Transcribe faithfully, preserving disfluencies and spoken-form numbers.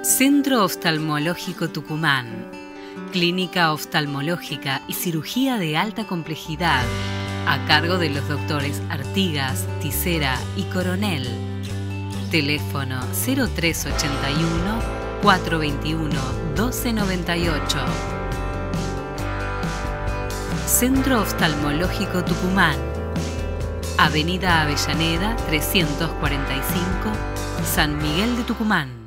Centro Oftalmológico Tucumán. Clínica oftalmológica y cirugía de alta complejidad, a cargo de los doctores Artigas, Tisera y Coronel. Teléfono cero tres ochenta y uno, cuatrocientos veintiuno, doce noventa y ocho. Centro Oftalmológico Tucumán. Avenida Avellaneda trescientos cuarenta y cinco, San Miguel de Tucumán.